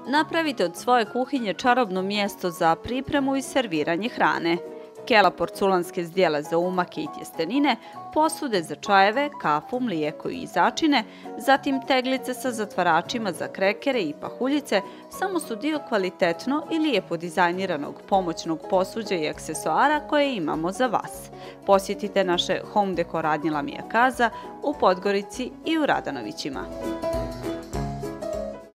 Napravite od svoje kuhinje čarobno mjesto za pripremu i serviranje hrane. Kela porculanske zdjele za umake i tjestenine, posude za čajeve, kafu, mlijeko i začine, zatim teglice sa zatvaračima za krekere i pahuljice samo su dio kvalitetno i lijepo dizajniranog pomoćnog posuđa i aksesoara koje imamo za vas. Posjetite naše Home Decor radnje Lamija Kaza u Podgorici i u Radanovićima.